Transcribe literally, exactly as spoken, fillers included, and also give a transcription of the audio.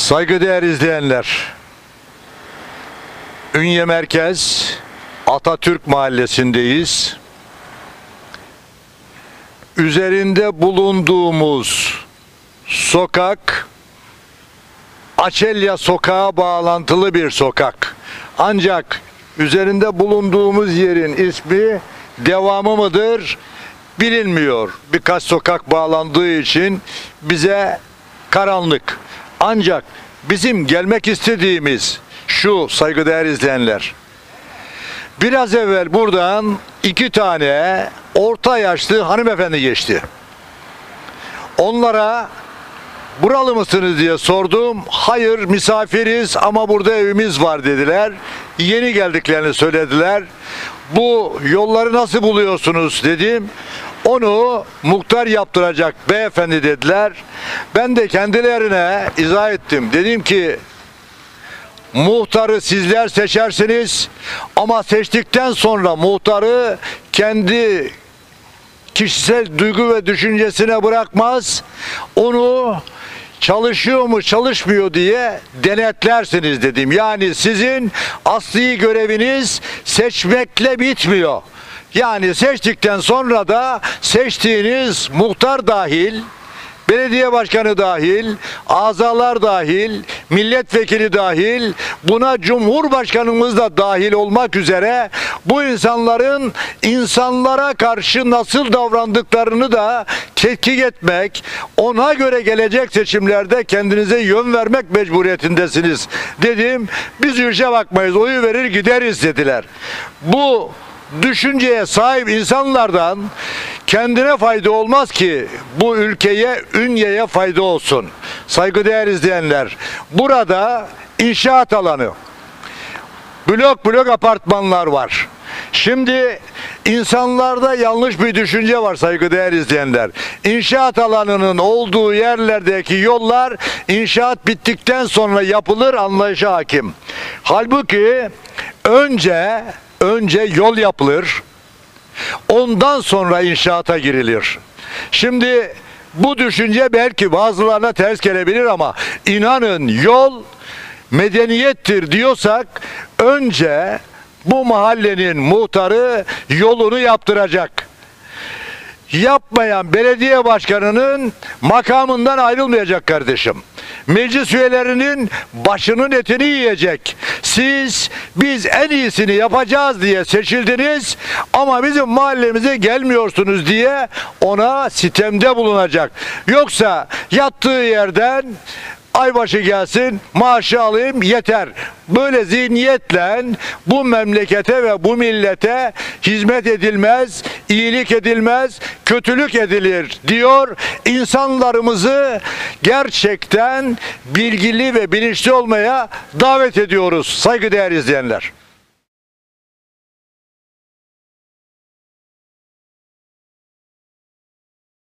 Saygıdeğer izleyenler, Ünye Merkez Atatürk Mahallesi'ndeyiz. Üzerinde bulunduğumuz sokak Açelya Sokağı bağlantılı bir sokak. Ancak üzerinde bulunduğumuz yerin ismi devamı mıdır bilinmiyor. Birkaç sokak bağlandığı için bize karanlık. Ancak bizim gelmek istediğimiz şu, saygıdeğer izleyenler. Biraz evvel buradan iki tane orta yaşlı hanımefendi geçti. Onlara buralı mısınız diye sordum. Hayır, misafiriz ama burada evimiz var dediler. Yeni geldiklerini söylediler. Bu yolları nasıl buluyorsunuz dedim. Onu muhtar yaptıracak beyefendi dediler. Ben de kendilerine izah ettim. Dedim ki muhtarı sizler seçersiniz ama seçtikten sonra muhtarı kendi kişisel duygu ve düşüncesine bırakmaz. Onu çalışıyor mu çalışmıyor diye denetlersiniz dedim. Yani sizin asli göreviniz seçmekle bitmiyor. Yani seçtikten sonra da seçtiğiniz muhtar dahil, belediye başkanı dahil, azalar dahil, milletvekili dahil, buna cumhurbaşkanımız da dahil olmak üzere bu insanların insanlara karşı nasıl davrandıklarını da tetkik etmek, ona göre gelecek seçimlerde kendinize yön vermek mecburiyetindesiniz dedim. Biz işe bakmayız, oyu verir gideriz dediler. Bu düşünceye sahip insanlardan kendine fayda olmaz ki bu ülkeye, Ünye'ye fayda olsun. Saygıdeğer izleyenler, burada inşaat alanı, blok blok apartmanlar var. Şimdi insanlarda yanlış bir düşünce var saygıdeğer izleyenler. İnşaat alanının olduğu yerlerdeki yollar inşaat bittikten sonra yapılır anlayışa hakim. Halbuki önce önce yol yapılır. Ondan sonra inşaata girilir. Şimdi bu düşünce belki bazılarına ters gelebilir ama inanın yol medeniyettir diyorsak önce bu mahallenin muhtarı yolunu yaptıracak. Yapmayan belediye başkanının makamından ayrılmayacak kardeşim. Meclis üyelerinin başının etini yiyecek. Siz biz en iyisini yapacağız diye seçildiniz ama bizim mahallemize gelmiyorsunuz diye ona sitemde bulunacak. Yoksa yattığı yerden aybaşı gelsin, maaşı alayım yeter. Böyle zihniyetle bu memlekete ve bu millete hizmet edilmez, iyilik edilmez, kötülük edilir diyor. İnsanlarımızı gerçekten bilgili ve bilinçli olmaya davet ediyoruz saygıdeğer izleyenler.